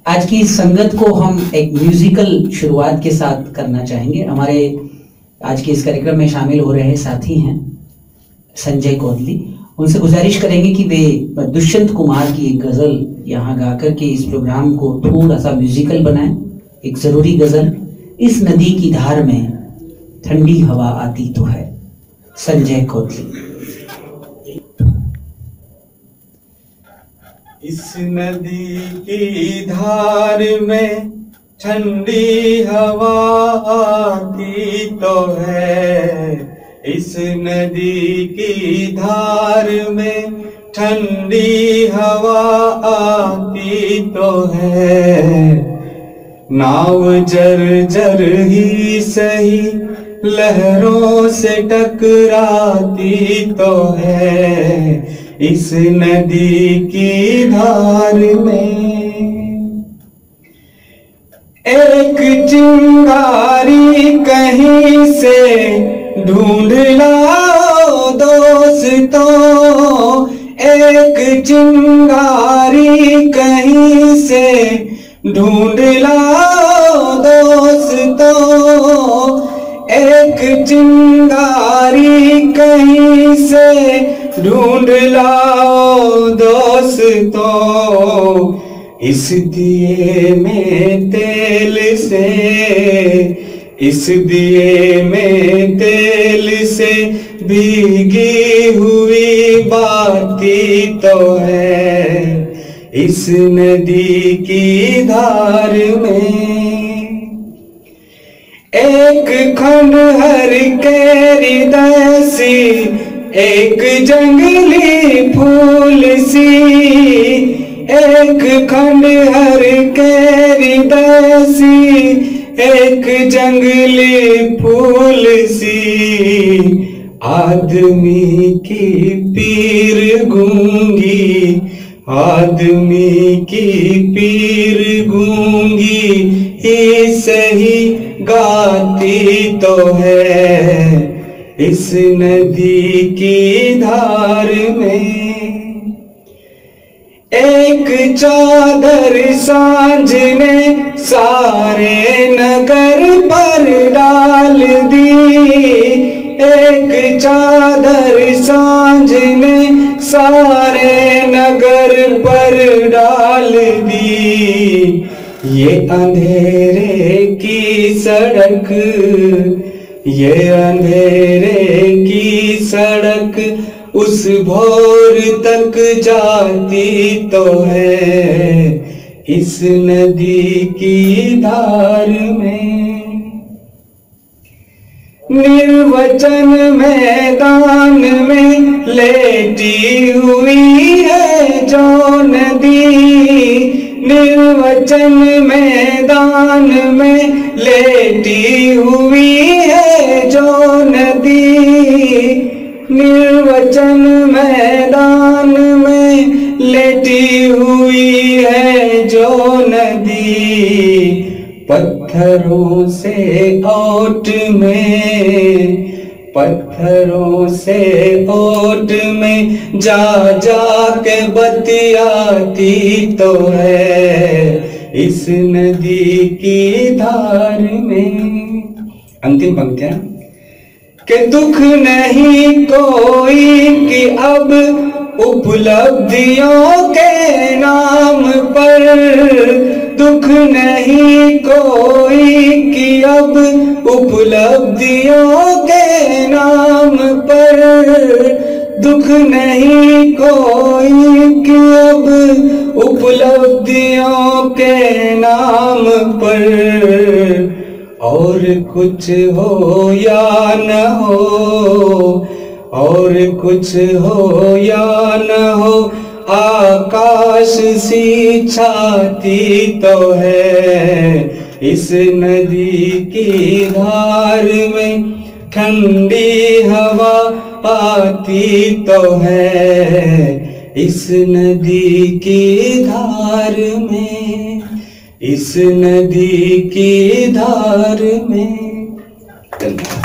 आज की इस संगत को हम एक म्यूजिकल शुरुआत के साथ करना चाहेंगे। हमारे आज के इस कार्यक्रम में शामिल हो रहे साथी हैं संजय कोदली। उनसे गुजारिश करेंगे कि वे दुष्यंत कुमार की एक गजल यहाँ गाकर के इस प्रोग्राम को थोड़ा सा म्यूजिकल बनाएं। एक जरूरी गजल, इस नदी की धार में ठंडी हवा आती तो है। संजय कोदली। इस नदी की धार में ठंडी हवा आती तो है। इस नदी की धार में ठंडी हवा आती तो है। नाव जर ही सही लहरों से टकराती तो है। इस नदी की धार में एक चिंगारी कहीं से ढूंढ लाओ दोस्तों। एक चिंगारी कहीं से ढूंढ लाओ दोस्तों। एक चिंगारी कहीं से ढूंढ लाओ दोस्तों। इस दिए में तेल से, इस दिए में तेल से भीगी हुई बाती तो है। इस नदी की धार में एक खंडहर केरी दैसी, एक जंगली फूल सी। एक खंडहर केरी दैसी, एक जंगली फूल सी। आदमी की पीर गूंगी, आदमी की पीर गूंगी ही सही गाती तो है। इस नदी की धार में एक चादर सांझ ने सारे नगर पर डाल दी। एक चादर सांझ ने सारे नगर पर डाल दी। ये अंधेरे की सड़क, ये अंधेरे की सड़क उस भोर तक जाती तो है। इस नदी की धार में निर्वचन मैदान में लेटी हुई है जो नदी। निर्वचन मैदान में लेटी हुई है जो नदी। निर्वचन मैदान में लेटी हुई है जो नदी। पत्थरों से ओट में, पत्थरों से ओट में जा जा के बतियाती तो है। इस नदी की धार में अंतिम पंक्तियां कि दुख नहीं कोई कि अब उपलब्धियों के नाम पर। दुख नहीं कोई कि अब उपलब्धियों के नाम पर। दुख नहीं कोई कि अब उपलब्धियों के नाम पर। और कुछ हो या न हो, और कुछ हो या न हो, आकाश सी छाती तो है। इस नदी की धार में ठंडी हवा आती तो है। इस नदी की धार में, इस नदी की धार में।